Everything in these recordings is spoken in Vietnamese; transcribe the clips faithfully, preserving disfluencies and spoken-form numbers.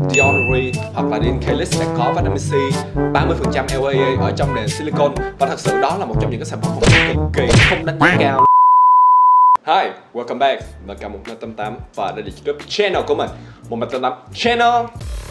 Deonery hoặc là Dincalix sẽ có vitamin C ba mươi phần trăm L A A ở trong nền silicon, và thật sự đó là một trong những cái sản phẩm cực kỳ không đánh giá cao. Hi, welcome back, và cả một năm tám tám và đây là YouTube channel của mình, một năm tám tám channel.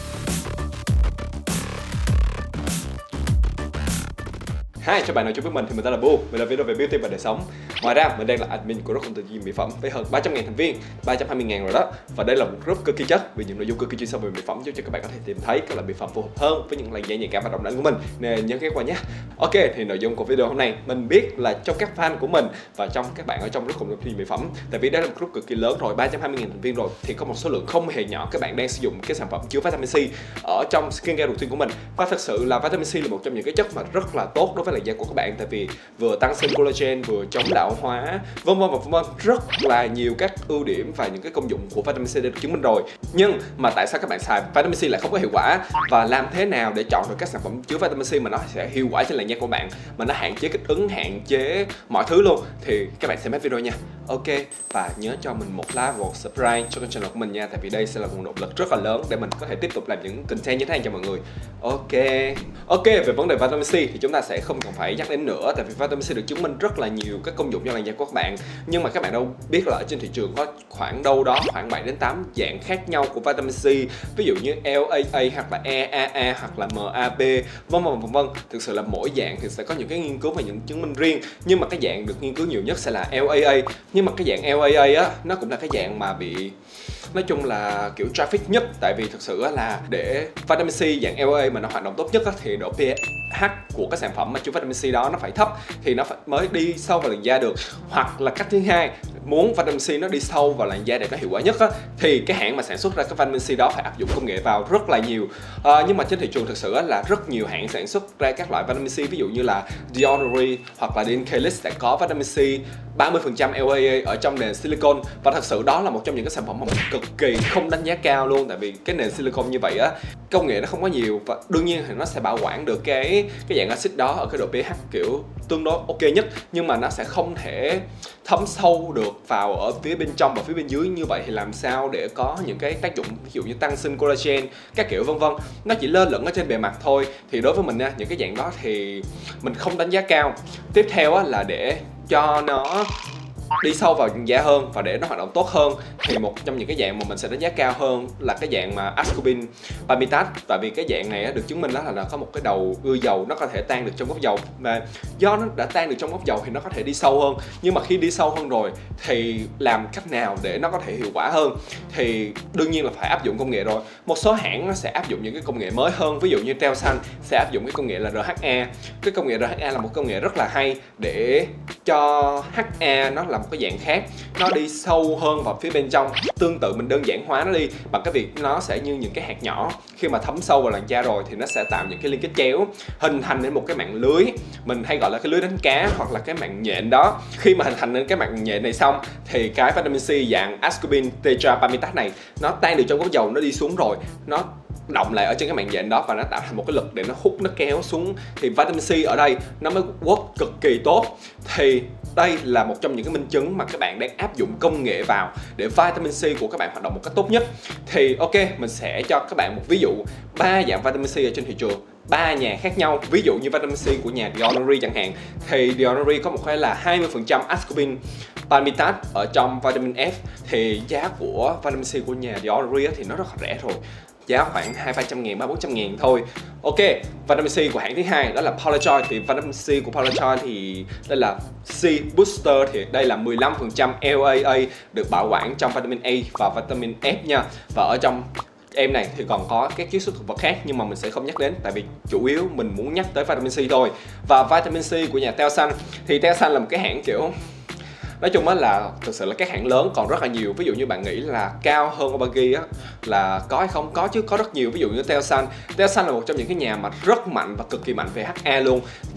Hi, chào bạn nào chung với mình thì mình tên là Bu, mình làm video về beauty và đời sống. Ngoài ra mình đang là admin của group công ty chuyên mỹ phẩm với hơn ba trăm nghìn thành viên, ba trăm hai mươi nghìn rồi đó. Và đây là một group cực kỳ chất vì những nội dung cực kỳ chuyên sâu về mỹ phẩm, giúp cho các bạn có thể tìm thấy các loại mỹ phẩm phù hợp hơn với những làn da nhạy cảm và độc đáo của mình. Nên nhớ ghé qua nhé. Ok, thì nội dung của video hôm nay mình biết là trong các fan của mình và trong các bạn ở trong group công ty chuyên mỹ phẩm, tại vì đây là một group cực kỳ lớn rồi, ba trăm hai mươi nghìn thành viên rồi, thì có một số lượng không hề nhỏ các bạn đang sử dụng cái sản phẩm chứa vitamin C ở trong skincare routine của mình. Và thật sự là vitamin C là một trong những cái chất mà rất là tốt đối với làn da của các bạn, tại vì vừa tăng sinh collagen, vừa chống lão hóa, vân vân và vân vân, rất là nhiều các ưu điểm và những cái công dụng của vitamin C đã được chứng minh rồi. Nhưng mà tại sao các bạn xài vitamin C lại không có hiệu quả, và làm thế nào để chọn được các sản phẩm chứa vitamin C mà nó sẽ hiệu quả trên làn da của bạn, mà nó hạn chế kích ứng, hạn chế mọi thứ luôn, thì các bạn xem hết video nha. Ok, và nhớ cho mình một like và một subscribe cho kênh channel của mình nha, tại vì đây sẽ là nguồn động lực rất là lớn để mình có thể tiếp tục làm những content như thế này cho mọi người. Ok, ok, về vấn đề vitamin C thì chúng ta sẽ không cần phải nhắc đến nữa, tại vì vitamin C được chứng minh rất là nhiều các công dụng cho làn da của các bạn. Nhưng mà các bạn đâu biết là ở trên thị trường có khoảng đâu đó khoảng bảy đến tám dạng khác nhau của vitamin C, ví dụ như L A A hoặc là E A A hoặc là M A B, vân vân vân vân. Thực sự là mỗi dạng thì sẽ có những cái nghiên cứu và những chứng minh riêng, nhưng mà cái dạng được nghiên cứu nhiều nhất sẽ là L A A. Nhưng mà cái dạng L A A á, nó cũng là cái dạng mà bị, nói chung là kiểu traffic nhất, tại vì thực sự là để vitamin C dạng L A A mà nó hoạt động tốt nhất thì độ pH của cái sản phẩm mà chứa vitamin C đó nó phải thấp thì nó phải mới đi sâu vào làn da được. Hoặc là cách thứ hai, muốn vitamin C nó đi sâu vào làn da để nó hiệu quả nhất á, thì cái hãng mà sản xuất ra cái vitamin C đó phải áp dụng công nghệ vào rất là nhiều. À, nhưng mà trên thị trường thực sự là rất nhiều hãng sản xuất ra các loại vitamin C, ví dụ như là Deonery hoặc là Dincalix sẽ có vitamin C ba mươi phần trăm L A A ở trong nền silicon, và thật sự đó là một trong những cái sản phẩm mà mình cực kỳ không đánh giá cao luôn, tại vì cái nền silicon như vậy á, công nghệ nó không có nhiều, và đương nhiên thì nó sẽ bảo quản được cái cái dạng axit đó ở cái độ pH kiểu tương đối ok nhất, nhưng mà nó sẽ không thể thấm sâu được vào ở phía bên trong và phía bên dưới. Như vậy thì làm sao để có những cái tác dụng ví dụ như tăng sinh collagen các kiểu vân vân, nó chỉ lơ lửng ở trên bề mặt thôi. Thì đối với mình nha, những cái dạng đó thì mình không đánh giá cao. Tiếp theo á, là để cho nó đi sâu vào da hơn và để nó hoạt động tốt hơn, thì một trong những cái dạng mà mình sẽ đánh giá cao hơn là cái dạng mà ascorbin palmitate, tại vì cái dạng này được chứng minh đó là nó có một cái đầu ưa dầu, nó có thể tan được trong gốc dầu, và do nó đã tan được trong gốc dầu thì nó có thể đi sâu hơn. Nhưng mà khi đi sâu hơn rồi thì làm cách nào để nó có thể hiệu quả hơn, thì đương nhiên là phải áp dụng công nghệ rồi. Một số hãng nó sẽ áp dụng những cái công nghệ mới hơn, ví dụ như Teosan sẽ áp dụng cái công nghệ là R H A. Cái công nghệ R H A là một công nghệ rất là hay để cho H A nó là một cái dạng khác, nó đi sâu hơn vào phía bên trong. Tương tự mình đơn giản hóa nó đi bằng cái việc nó sẽ như những cái hạt nhỏ, khi mà thấm sâu vào làn da rồi thì nó sẽ tạo những cái liên kết chéo, hình thành nên một cái mạng lưới, mình hay gọi là cái lưới đánh cá hoặc là cái mạng nhện đó. Khi mà hình thành nên cái mạng nhện này xong thì cái vitamin C dạng ascorbin tetrapalmitate này nó tan được trong gốc dầu, nó đi xuống rồi, nó động lại ở trên cái mạng nhện đó và nó tạo thành một cái lực để nó hút, nó kéo xuống, thì vitamin C ở đây nó mới work cực kỳ tốt. Thì đây là một trong những cái minh chứng mà các bạn đang áp dụng công nghệ vào để vitamin C của các bạn hoạt động một cách tốt nhất. Thì ok, mình sẽ cho các bạn một ví dụ ba dạng vitamin C ở trên thị trường, ba nhà khác nhau. Ví dụ như vitamin C của nhà Deonery chẳng hạn, thì Deonery có một cái là hai mươi phần trăm ascorbin palmitate ở trong vitamin F, thì giá của vitamin C của nhà Deonery thì nó rất là rẻ rồi, giá khoảng hai ba trăm ngàn, ba bốn trăm ngàn thôi. Ok, vitamin C của hãng thứ hai đó là Polarjoy, thì vitamin C của Polarjoy thì đây là C Booster, thì đây là mười lăm phần trăm L A A được bảo quản trong vitamin A và vitamin F nha. Và ở trong em này thì còn có các chiết xuất thực vật khác, nhưng mà mình sẽ không nhắc đến tại vì chủ yếu mình muốn nhắc tới vitamin C thôi. Và vitamin C của nhà Teosan, thì Teosan là một cái hãng kiểu, nói chung á là thực sự là các hãng lớn còn rất là nhiều. Ví dụ như bạn nghĩ là cao hơn Obagi á là có hay không? Có chứ, có rất nhiều. Ví dụ như Teosan, Teosan là một trong những cái nhà mà rất mạnh và cực kỳ mạnh về H A luôn. Và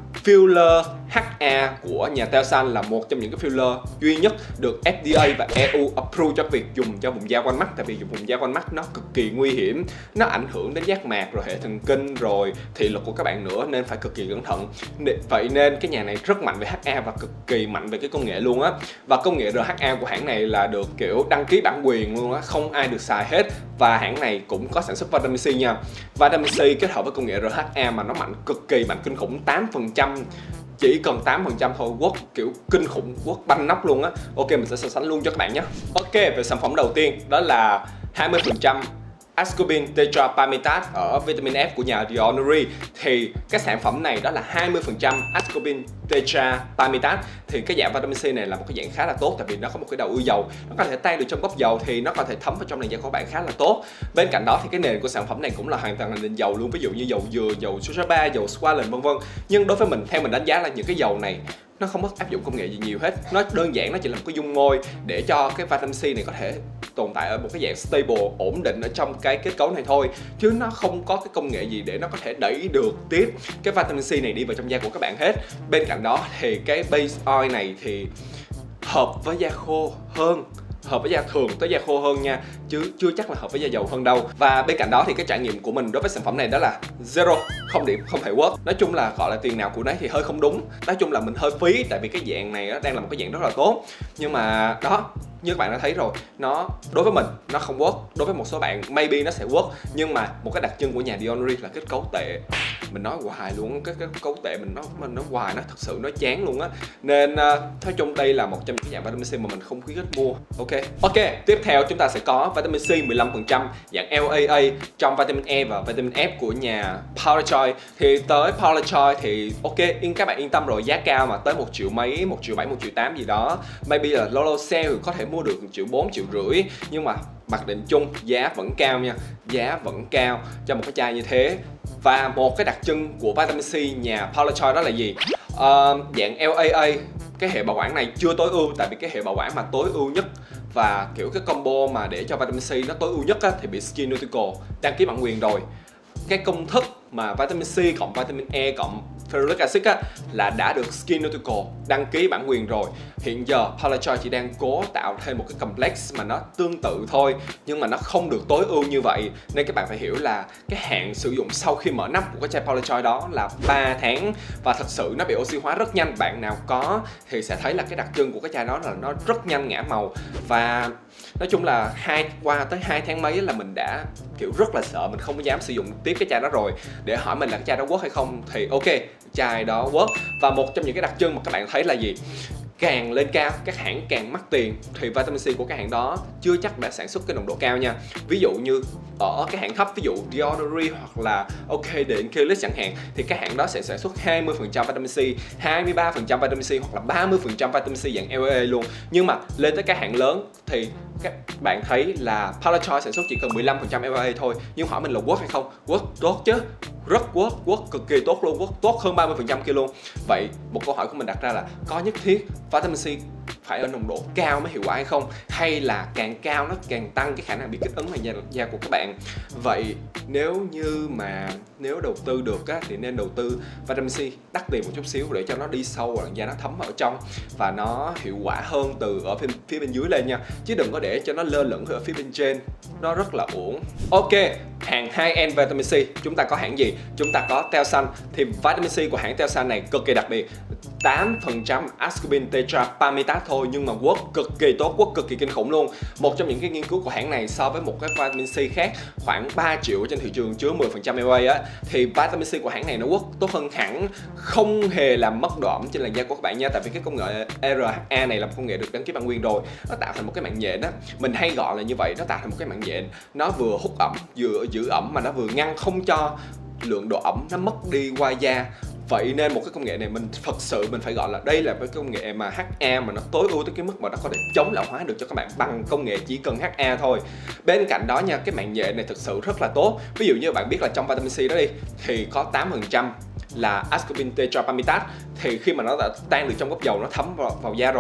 filler hát a của nhà Teosan là một trong những cái filler duy nhất được ép đê a và e u approve cho việc dùng cho vùng da quanh mắt. Tại vì dùng vùng da quanh mắt nó cực kỳ nguy hiểm, nó ảnh hưởng đến giác mạc, rồi hệ thần kinh, rồi thị lực của các bạn nữa, nên phải cực kỳ cẩn thận. Vậy nên cái nhà này rất mạnh về hát a và cực kỳ mạnh về cái công nghệ luôn á. Và công nghệ rờ hát a của hãng này là được kiểu đăng ký bản quyền luôn á, không ai được xài hết. Và hãng này cũng có sản xuất vitamin C nha. Vitamin C kết hợp với công nghệ rờ hát a mà nó mạnh cực kỳ mạnh kinh khủng, tám phần trăm. Chỉ cần tám phần trăm thôi, work kiểu kinh khủng, work banh nóc luôn á. Ok, mình sẽ so sánh luôn cho các bạn nhé. Ok, về sản phẩm đầu tiên đó là hai mươi phần trăm Ascorbin Tetrapalmitate ở vitamin F của nhà The Ordinary. Thì cái sản phẩm này đó là hai mươi phần trăm Ascorbin Tetrapalmitate. Thì cái dạng vitamin C này là một cái dạng khá là tốt, tại vì nó có một cái đầu ưa dầu, nó có thể tan được trong gốc dầu thì nó có thể thấm vào trong làn da của các bạn khá là tốt. Bên cạnh đó thì cái nền của sản phẩm này cũng là hoàn toàn là nền dầu luôn, ví dụ như dầu dừa, dầu jojoba, dầu squalene vân vân. Nhưng đối với mình, theo mình đánh giá là những cái dầu này nó không có áp dụng công nghệ gì nhiều hết, nó đơn giản nó chỉ là một cái dung môi để cho cái vitamin C này có thể tồn tại ở một cái dạng stable, ổn định ở trong cái kết cấu này thôi, chứ nó không có cái công nghệ gì để nó có thể đẩy được tiếp cái vitamin C này đi vào trong da của các bạn hết. Bên cạnh đó thì cái base oil này thì hợp với da khô hơn, hợp với da thường tới da khô hơn nha, chứ chưa chắc là hợp với da dầu hơn đâu. Và bên cạnh đó thì cái trải nghiệm của mình đối với sản phẩm này đó là zero, không điểm, không hề work. Nói chung là gọi là tiền nào của nấy thì hơi không đúng. Nói chung là mình hơi phí, tại vì cái dạng này đang là một cái dạng rất là tốt. Nhưng mà đó, như các bạn đã thấy rồi, nó đối với mình nó không work, đối với một số bạn maybe nó sẽ work. Nhưng mà một cái đặc trưng của nhà The Ordinary là kết cấu tệ. Mình nói hoài luôn, cái kết cấu tệ mình nó mình nói hoài, nó thật sự nó chán luôn á. Nên uh, nói chung đây là một trong những cái dạng vitamin C mà mình không khuyến khích mua. Ok. Ok, tiếp theo chúng ta sẽ có vitamin C mười lăm phần trăm dạng L A A trong vitamin E và vitamin F của nhà Powerchoice. Thì tới Powerchoice thì ok, yên các bạn yên tâm rồi, giá cao mà, tới một triệu mấy, một triệu bảy, một triệu tám gì đó. Maybe là lâu lâu sale có thể mua được một triệu bốn, triệu rưỡi. Nhưng mà mặc định chung giá vẫn cao nha, giá vẫn cao cho một cái chai như thế. Và một cái đặc trưng của vitamin C nhà Powerchoice đó là gì? Uh, dạng L A A, cái hệ bảo quản này chưa tối ưu, tại vì cái hệ bảo quản mà tối ưu nhất và kiểu cái combo mà để cho vitamin C nó tối ưu nhất á, thì bị SkinCeutical đăng ký bản quyền rồi. Cái công thức mà vitamin C cộng vitamin E cộng ferulic acid á, là đã được SkinCeutical đăng ký bản quyền rồi. Hiện giờ Powerchoice chỉ đang cố tạo thêm một cái complex mà nó tương tự thôi, nhưng mà nó không được tối ưu như vậy. Nên các bạn phải hiểu là cái hạn sử dụng sau khi mở nắp của cái chai Powerchoice đó là ba tháng. Và thật sự nó bị oxy hóa rất nhanh. Bạn nào có thì sẽ thấy là cái đặc trưng của cái chai đó là nó rất nhanh ngã màu. Và nói chung là hai qua tới hai tháng mấy là mình đã kiểu rất là sợ, mình không dám sử dụng tiếp cái chai đó rồi. Để hỏi mình là cái chai đó work hay không thì ok, chai đó work. Và một trong những cái đặc trưng mà các bạn thấy là gì? Càng lên cao, các hãng càng mắc tiền thì vitamin C của các hãng đó chưa chắc đã sản xuất cái nồng độ cao nha. Ví dụ như ở cái hãng thấp, ví dụ The Ordinary hoặc là OK đến Kiehl's chẳng hạn, thì các hãng đó sẽ sản xuất hai mươi phần trăm vitamin C, hai mươi ba phần trăm vitamin C hoặc là ba mươi phần trăm vitamin C dạng L A A luôn. Nhưng mà lên tới các hãng lớn thì các bạn thấy là Powerchoice sản xuất chỉ cần mười lăm phần trăm L A A thôi. Nhưng hỏi mình là work hay không? Work tốt chứ, rất work, work cực kỳ tốt luôn, work tốt hơn ba mươi phần trăm kia luôn. Vậy một câu hỏi của mình đặt ra là có nhất thiết vitamin C phải ở nồng độ cao mới hiệu quả hay không? Hay là càng cao nó càng tăng cái khả năng bị kích ứng ngoài da, da của các bạn? Vậy nếu như mà nếu đầu tư được á, thì nên đầu tư vitamin C đắt tiền một chút xíu để cho nó đi sâu vào làn da, nó thấm ở trong và nó hiệu quả hơn từ ở phía, phía bên dưới lên nha. Chứ đừng có để cho nó lơ lửng ở phía bên trên, nó rất là uổng. Ok, hàng high-end vitamin C chúng ta có hãng gì? Chúng ta có Teosan. Thì vitamin C của hãng Teosan này cực kỳ đặc biệt, tám phần trăm Ascorbin Tetrapalmitate thôi, nhưng mà work cực kỳ tốt, work cực kỳ kinh khủng luôn. Một trong những cái nghiên cứu của hãng này so với một cái vitamin C khác khoảng ba triệu trên thị trường chứa mười phần trăm L A A á, thì vitamin C của hãng này nó work tốt hơn hẳn, không hề làm mất độ ẩm trên làn da của các bạn nha. Tại vì cái công nghệ R H A này là một công nghệ được đăng ký bản quyền rồi, nó tạo thành một cái màng nhện á, mình hay gọi là như vậy, nó tạo thành một cái màng nhện, nó vừa hút ẩm vừa giữ ẩm mà nó vừa ngăn không cho lượng độ ẩm nó mất đi qua da. Vậy nên một cái công nghệ này mình thật sự mình phải gọi là đây là cái công nghệ mà H A mà nó tối ưu tới cái mức mà nó có thể chống lão hóa được cho các bạn bằng công nghệ chỉ cần H A thôi. Bên cạnh đó nha, cái màng nhện này thực sự rất là tốt. Ví dụ như bạn biết là trong vitamin C đó đi thì có tám phần trăm là Ascorbin Tetrapalmitate, thì khi mà nó đã tan được trong gốc dầu, nó thấm vào, vào da rồi,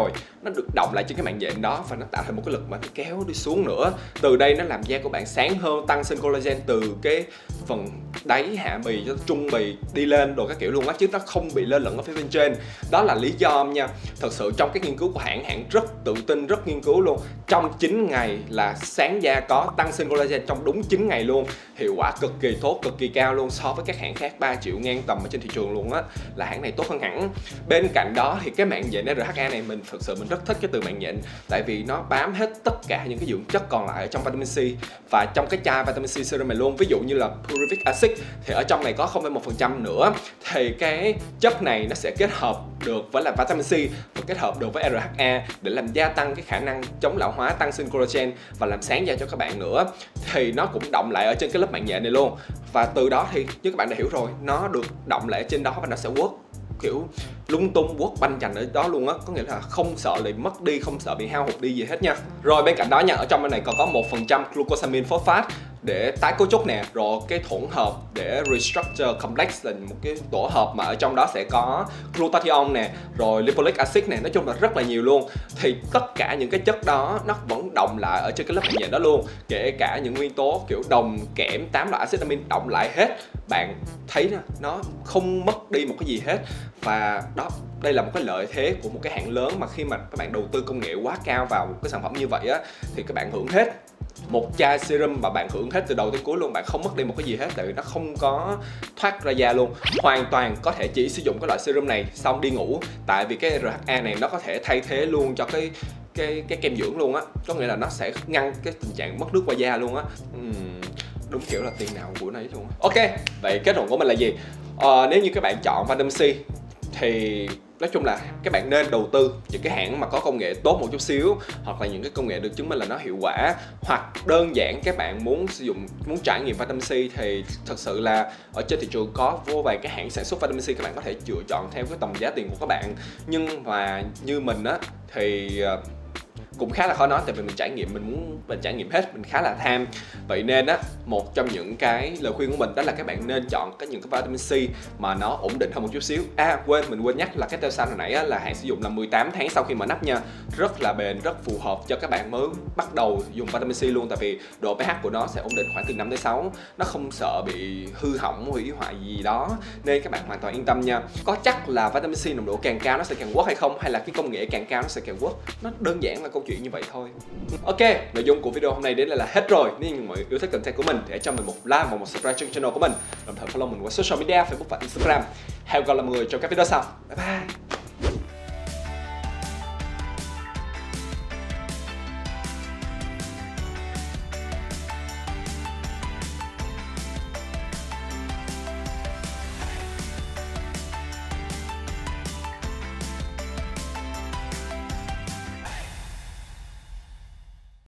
nó được động lại trên cái mảng nhện đó và nó tạo thành một cái lực mà nó kéo đi xuống nữa. Từ đây nó làm da của bạn sáng hơn, tăng sinh collagen từ cái phần đáy hạ bì cho trung bì đi lên đồ các kiểu luôn á, chứ nó không bị lơ lửng ở phía bên trên. Đó là lý do nha. Thật sự trong cái nghiên cứu của hãng, hãng rất tự tin, rất nghiên cứu luôn. Trong chín ngày là sáng da có tăng sinh collagen trong đúng chín ngày luôn. Hiệu quả cực kỳ tốt, cực kỳ cao luôn, so với các hãng khác ba triệu ngang tầm ở trên thị trường luôn á, là hãng này tốt hơn hẳn. Bên cạnh đó thì cái mảng nhện rờ hát a này mình thực sự mình rất thích cái từ mảng nhện, tại vì nó bám hết tất cả những cái dưỡng chất còn lại ở trong vitamin C và trong cái chai vitamin C serum này luôn. Ví dụ như là pyruvic acid thì ở trong này có không phẩy một phần trăm nữa, thì cái chất này nó sẽ kết hợp được với là vitamin C và kết hợp được với rờ hát a để làm gia tăng cái khả năng chống lão hóa, tăng sinh collagen và làm sáng da cho các bạn nữa. Thì nó cũng động lại ở trên cái lớp mảng nhện này luôn, và từ đó thì như các bạn đã hiểu rồi, nó được động lại ở trên đó và nó sẽ work kiểu lung tung, quất banh chành ở đó luôn á, có nghĩa là không sợ bị mất đi, không sợ bị hao hụt đi gì hết nha. Rồi bên cạnh đó nha, ở trong bên này còn có một phần trăm glucosamine phosphate để tái cấu trúc nè, rồi cái hỗn hợp để restructure complex là một cái tổ hợp mà ở trong đó sẽ có glutathione nè, rồi lipoic acid nè, nói chung là rất là nhiều luôn. Thì tất cả những cái chất đó nó vẫn động lại ở trên cái lớp mảng nhện đó luôn, kể cả những nguyên tố kiểu đồng, kẽm, tám loại acid amin động lại hết. Bạn thấy nè, nó không mất đi một cái gì hết. Và đó, đây là một cái lợi thế của một cái hãng lớn mà khi mà các bạn đầu tư công nghệ quá cao vào một cái sản phẩm như vậy á, thì các bạn hưởng hết. Một chai serum mà bạn hưởng hết từ đầu tới cuối luôn, bạn không mất đi một cái gì hết, tại vì nó không có thoát ra da luôn. Hoàn toàn có thể chỉ sử dụng cái loại serum này xong đi ngủ, tại vì cái rờ hát a này nó có thể thay thế luôn cho cái cái cái kem dưỡng luôn á, có nghĩa là nó sẽ ngăn cái tình trạng mất nước qua da luôn á. uhm, Đúng kiểu là tiền nào của nấy luôn á. Ok, vậy kết luận của mình là gì? Ờ, nếu như các bạn chọn vitamin C thì nói chung là các bạn nên đầu tư những cái hãng mà có công nghệ tốt một chút xíu, hoặc là những cái công nghệ được chứng minh là nó hiệu quả. Hoặc đơn giản các bạn muốn sử dụng, muốn trải nghiệm vitamin C thì thật sự là ở trên thị trường có vô vài cái hãng sản xuất vitamin C, các bạn có thể lựa chọn theo cái tầm giá tiền của các bạn. Nhưng mà như mình á thì cũng khá là khó nói, tại vì mình trải nghiệm, mình muốn mình trải nghiệm hết, mình khá là tham. Vậy nên á, một trong những cái lời khuyên của mình đó là các bạn nên chọn cái những cái vitamin C mà nó ổn định hơn một chút xíu. À quên, mình quên nhắc là cái Teosan hồi nãy á, là hạn sử dụng là mười tám tháng sau khi mở nắp nha. Rất là bền, rất phù hợp cho các bạn mới bắt đầu dùng vitamin C luôn, tại vì độ pH của nó sẽ ổn định khoảng từ năm tới sáu. Nó không sợ bị hư hỏng, hủy hoại gì đó, nên các bạn hoàn toàn yên tâm nha. Có chắc là vitamin C nồng độ càng cao nó sẽ càng work hay không, hay là cái công nghệ càng cao nó sẽ càng work? Nó đơn giản là câu chuyện như vậy thôi. Ok, nội dung của video hôm nay đến đây là hết rồi. Nếu như mọi người yêu thích content của mình thì hãy cho mình một like và một subscribe trên channel của mình, đồng thời follow mình qua social media Facebook và Instagram. Hẹn gặp lại mọi người trong các video sau. Bye bye.